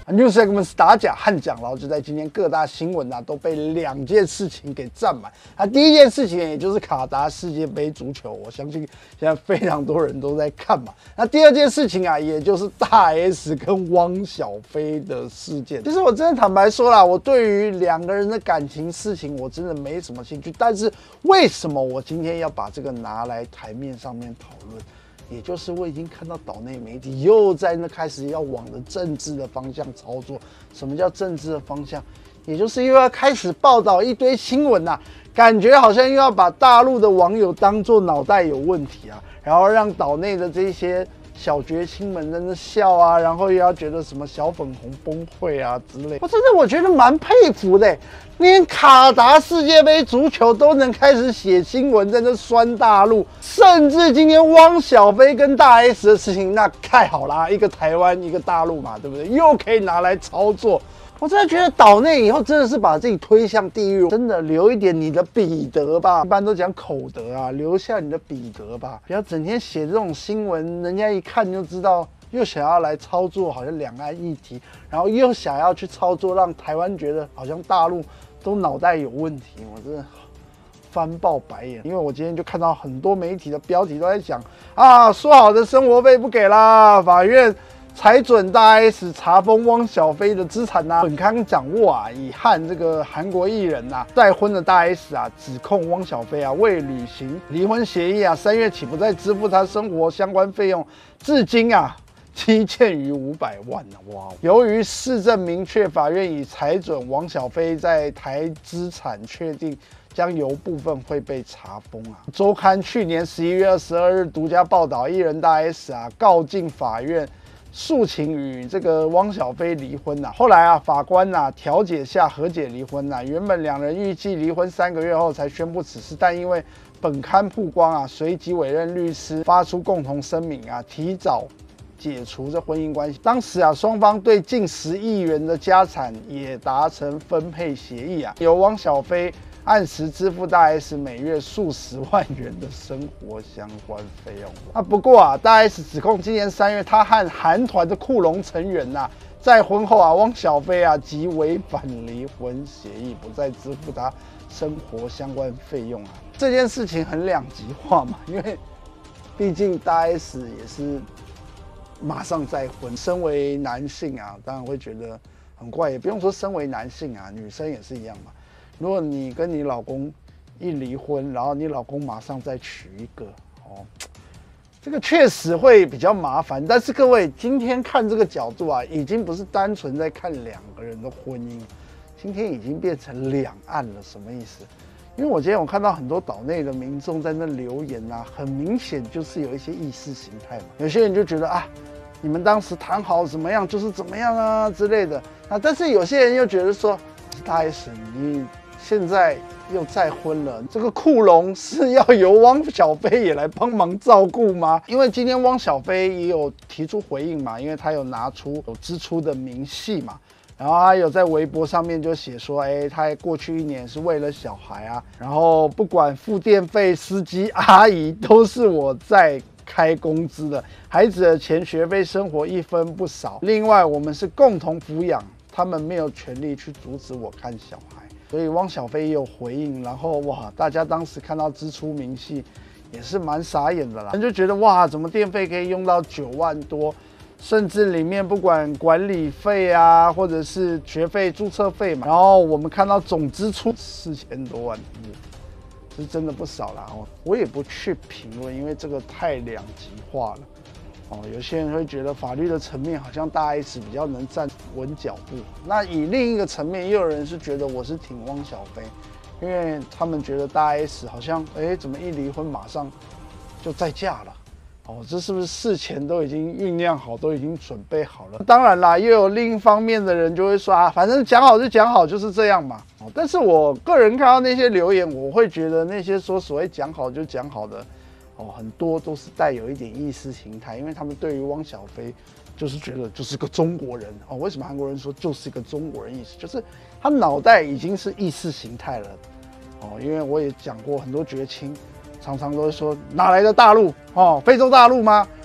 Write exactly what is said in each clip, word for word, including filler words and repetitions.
Newsegments 打假和讲劳就在今天各大新闻啊都被两件事情给占满。那第一件事情也就是卡达世界杯足球，我相信现在非常多人都在看嘛。那第二件事情啊，也就是大 S 跟汪小菲的事件。其实我真的坦白说啦，我对于两个人的感情事情我真的没什么兴趣。但是为什么我今天要把这个拿来台面上面讨论？也就是我已经看到岛内媒体又在那开始要往着政治的方向操作。什么叫政治的方向？也就是又要开始报道一堆新闻啊，感觉好像又要把大陆的网友当作脑袋有问题啊，然后让岛内的这些小绝亲们在那笑啊，然后又要觉得什么小粉红崩溃啊之类。我真的我觉得蛮佩服的，连卡达世界杯足球都能开始写新闻在那酸大陆，甚至今天汪小菲跟大 S 的事情，那太好啦，一个台湾一个大陆嘛，对不对？又可以拿来操作。我真的觉得岛内以后真的是把自己推向地狱，真的留一点你的彼得吧，一般都讲口德啊，留下你的彼得吧，不要整天写这种新闻，人家一看就知道又想要来操作好像两岸议题，然后又想要去操作让台湾觉得好像大陆都脑袋有问题，我真的翻爆白眼。因为我今天就看到很多媒体的标题都在讲啊，说好的生活费不给啦，法院裁准大 S 查封汪小菲的资产呐、啊，本刊掌握啊，以和这个韩国艺人呐、啊、再婚的大 S 啊，指控汪小菲啊未履行离婚协议啊，三月起不再支付他生活相关费用，至今啊积欠于五百万啊！哇！由于市政明确，法院已裁准汪小菲在台资产确定将有部分会被查封啊。周刊去年十一月二十二日独家报道，艺人大 S 啊告进法院，诉请与这个汪小菲离婚呐、啊，后来啊，法官呐、啊、调解下和解离婚呐、啊。原本两人预计离婚三个月后才宣布此事，但因为本刊曝光啊，随即委任律师发出共同声明啊，提早解除这婚姻关系。当时啊，双方对近十亿元的家产也达成分配协议啊，由汪小菲按时支付大 S 每月数十万元的生活相关费用。啊，不过啊，大 S 指控今年三月，他和韩团的酷龙成员呐、啊，在婚后啊，汪小菲啊即违反离婚协议，不再支付他生活相关费用啊。这件事情很两极化嘛，因为毕竟大 S 也是马上再婚，身为男性啊，当然会觉得很怪，也不用说身为男性啊，女生也是一样嘛。如果你跟你老公一离婚，然后你老公马上再娶一个，哦，这个确实会比较麻烦。但是各位今天看这个角度啊，已经不是单纯在看两个人的婚姻，今天已经变成两岸了。什么意思？因为我今天我看到很多岛内的民众在那留言啊，很明显就是有一些意识形态嘛。有些人就觉得啊，你们当时谈好怎么样就是怎么样啊之类的啊，但是有些人又觉得说，大 S 你现在又再婚了，这个酷龙是要由汪小菲也来帮忙照顾吗？因为今天汪小菲也有提出回应嘛，因为他有拿出有支出的明细嘛，然后他有在微博上面就写说，哎，他过去一年是为了小孩啊，然后不管付电费、司机阿姨都是我在开工资的，孩子的钱、学费、生活一分不少。另外，我们是共同抚养，他们没有权利去阻止我看小孩。所以汪小菲也有回应，然后哇，大家当时看到支出明细也是蛮傻眼的啦，就觉得哇，怎么电费可以用到九万多，甚至里面不管管理费啊，或者是学费、注册费嘛，然后我们看到总支出四千多万，是真的不少啦哦。我也不去评论，因为这个太两极化了。哦，有些人会觉得法律的层面好像大 S 比较能站稳脚步，那以另一个层面，又有人是觉得我是挺汪小菲，因为他们觉得大 S 好像哎怎么一离婚马上就再嫁了，哦，这是不是事前都已经酝酿好，都已经准备好了？当然啦，又有另一方面的人就会说啊，反正讲好就讲好，就是这样嘛。哦，但是我个人看到那些留言，我会觉得那些说所谓讲好就讲好的。哦，很多都是带有一点意识形态，因为他们对于汪小菲就是觉得就是个中国人哦。为什么韩国人说就是一个中国人意思？就是他脑袋已经是意识形态了哦。因为我也讲过很多绝亲，常常都会说哪来的大陆哦，非洲大陆吗？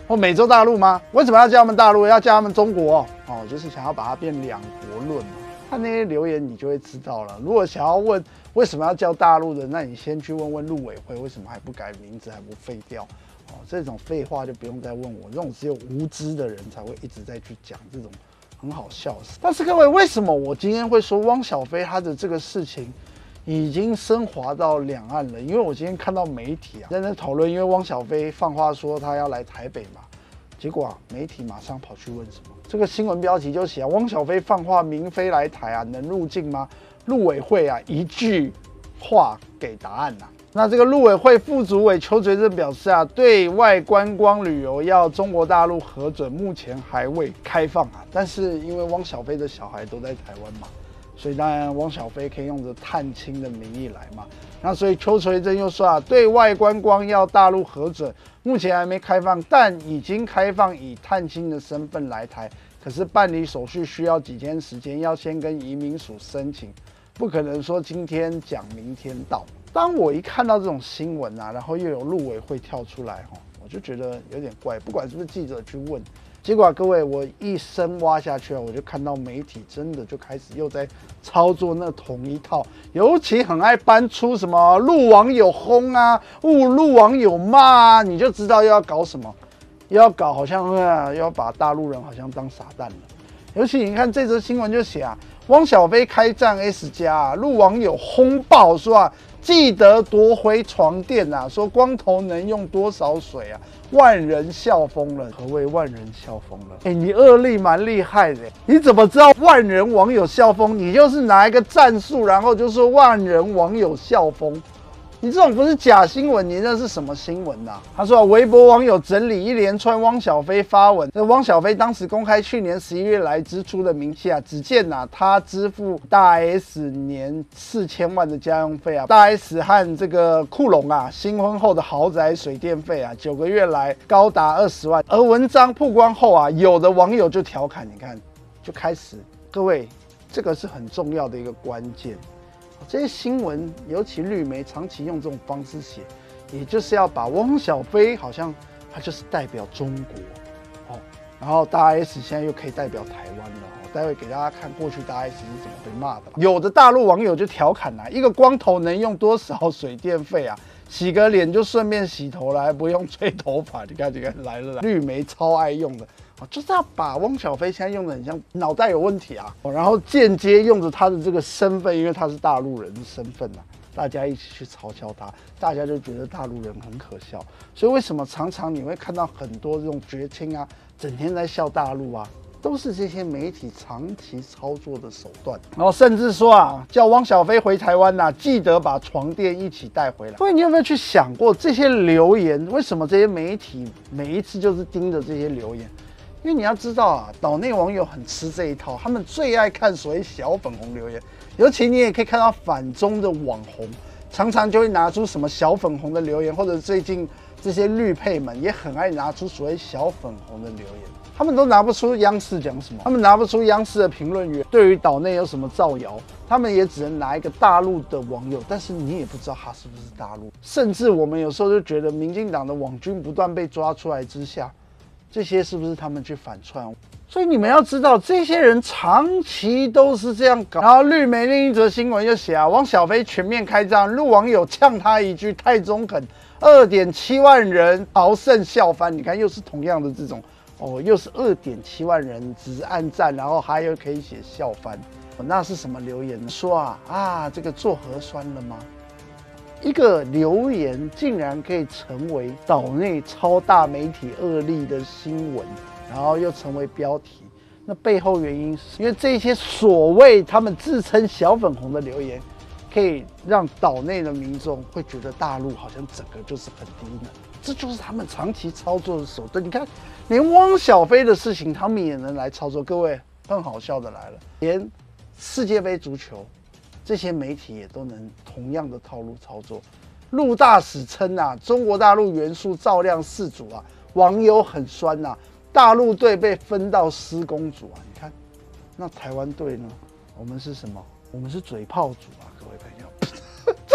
或美洲大陆吗？为什么要叫他们大陆？要叫他们中国？哦，就是想要把它变两国论嘛。看那些留言，你就会知道了。如果想要问为什么要叫大陆的，那你先去问问陆委会为什么还不改名字，还不废掉？哦，这种废话就不用再问我，这种只有无知的人才会一直在去讲这种很好笑的事。但是各位，为什么我今天会说汪小菲他的这个事情已经升华到两岸了？因为我今天看到媒体啊在那讨论，因为汪小菲放话说他要来台北嘛，结果啊媒体马上跑去问什么？这个新闻标题就写啊，汪小菲放话明菲来台啊，能入境吗？陆委会啊一句话给答案呐、啊。那这个陆委会副主委邱垂正表示啊，对外观光旅游要中国大陆核准，目前还未开放啊。但是因为汪小菲的小孩都在台湾嘛，所以当然汪小菲可以用着探亲的名义来嘛。那所以邱垂正又说啊，对外观光要大陆核准，目前还没开放，但已经开放以探亲的身份来台。可是办理手续需要几天时间，要先跟移民署申请，不可能说今天讲明天到。当我一看到这种新闻啊，然后又有陆委会跳出来哈，我就觉得有点怪，不管是不是记者去问。结果、啊、各位，我一深挖下去啊，我就看到媒体真的就开始又在操作那同一套，尤其很爱搬出什么陆网友轰啊，误陆网友骂啊，你就知道又要搞什么，又要搞好像啊，又要把大陆人好像当傻蛋了。尤其你看这则新闻就写啊，汪小菲开战 S 加啊，陆网友轰爆说啊，记得夺回床垫啊，说光头能用多少水啊，万人笑疯了。何谓万人笑疯了？哎、欸，你恶力蛮厉害的，你怎么知道万人网友笑疯？你就是拿一个战术，然后就说万人网友笑疯。你这种不是假新闻，你那是什么新闻呐、啊？他说、啊，微博网友整理一连串汪小菲发文。这汪小菲当时公开去年十一月来支出的明细啊，只见呐、啊，他支付大 S 年四千万的家用费啊，大 S 和这个库龙啊新婚后的豪宅水电费啊，九个月来高达二十万。而文章曝光后啊，有的网友就调侃，你看，就开始，各位，这个是很重要的一个关键。这些新闻，尤其绿媒长期用这种方式写，也就是要把汪小菲好像他就是代表中国哦，然后大 S 现在又可以代表台湾了哦。待会给大家看过去大 S 是怎么被骂的。有的大陆网友就调侃啊，一个光头能用多少水电费啊？洗个脸就顺便洗头了，还不用吹头发。你看，你看来了啦，绿媒超爱用的。就是要把汪小菲现在用的很像脑袋有问题啊，然后间接用着他的这个身份，因为他是大陆人的身份啊，大家一起去嘲笑他，大家就觉得大陆人很可笑。所以为什么常常你会看到很多这种绝亲啊，整天在笑大陆啊，都是这些媒体长期操作的手段。然后甚至说啊，叫汪小菲回台湾呐、啊，记得把床垫一起带回来。所以你有没有去想过这些留言？为什么这些媒体每一次就是盯着这些留言？因为你要知道啊，岛内网友很吃这一套，他们最爱看所谓小粉红留言，尤其你也可以看到反中的网红，常常就会拿出什么小粉红的留言，或者最近这些绿配们也很爱拿出所谓小粉红的留言，他们都拿不出央视讲什么，他们拿不出央视的评论员对于岛内有什么造谣，他们也只能拿一个大陆的网友，但是你也不知道他是不是大陆，甚至我们有时候就觉得民进党的网军不断被抓出来之下，这些是不是他们去反串？所以你们要知道，这些人长期都是这样搞。然后绿媒另一则新闻又写啊，汪小菲全面开张，陆网友呛他一句太中肯，二点七万人朝圣笑翻。你看，又是同样的这种哦，又是二点七万人只按赞，然后还有可以写笑翻。哦、那是什么留言呢？说啊啊，这个做核酸了吗？一个留言竟然可以成为岛内超大媒体恶例的新闻，然后又成为标题。那背后原因是因为这些所谓他们自称小粉红的留言，可以让岛内的民众会觉得大陆好像整个就是很低能，这就是他们长期操作的手段。你看，连汪小菲的事情他们也能来操作。各位，更好笑的来了，连世界杯足球。这些媒体也都能同样的套路操作。陆大使称啊，中国大陆元素照亮四组啊，网友很酸呐、啊，大陆队被分到施工组啊。你看，那台湾队呢？我们是什么？我们是嘴炮组啊，各位朋友。对不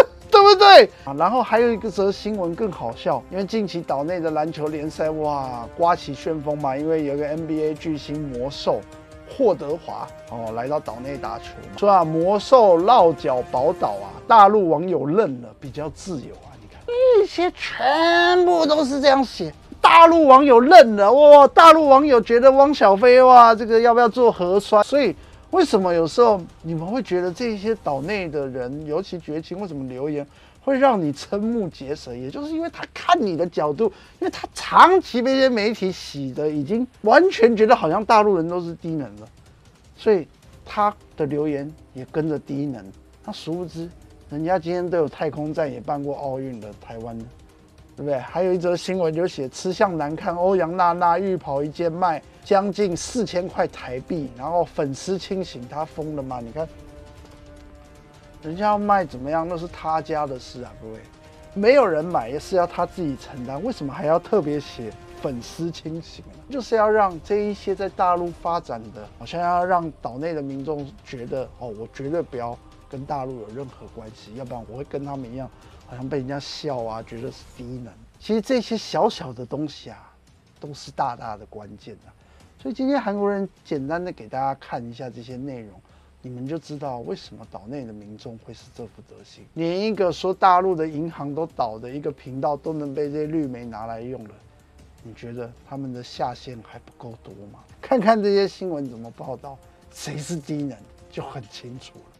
不对？啊，然后还有一个则新闻更好笑，因为近期岛内的篮球联赛哇刮起旋风嘛，因为有个 N B A 巨星魔兽霍德华哦来到岛内打球嘛，说啊魔兽落脚宝岛啊，大陆网友认了，比较自由啊，你看这些全部都是这样写。大陆网友认了哇，大陆网友觉得汪小菲哇，这个要不要做核酸？所以为什么有时候你们会觉得这些岛内的人，尤其绝情，为什么留言会让你瞠目结舌？也就是因为他看你的角度，因为他长期被这些媒体洗的，已经完全觉得好像大陆人都是低能了，所以他的留言也跟着低能。那殊不知，人家今天都有太空站，也办过奥运的台湾。对不对？还有一则新闻就写吃相难看，欧阳娜娜浴袍一件卖将近四千块台币，然后粉丝清醒，他疯了吗？你看，人家要卖怎么样，那是他家的事啊，各位，没有人买也是要他自己承担，为什么还要特别写粉丝清醒呢？就是要让这一些在大陆发展的，好像要让岛内的民众觉得哦，我绝对不要跟大陆有任何关系，要不然我会跟他们一样。好像被人家笑啊，觉得是低能。其实这些小小的东西啊，都是大大的关键啊。所以今天韩国人简单的给大家看一下这些内容，你们就知道为什么岛内的民众会是这副德行。连一个说大陆的银行都倒的一个频道都能被这些绿媒拿来用了，你觉得他们的下限还不够多吗？看看这些新闻怎么报道，谁是低能就很清楚了。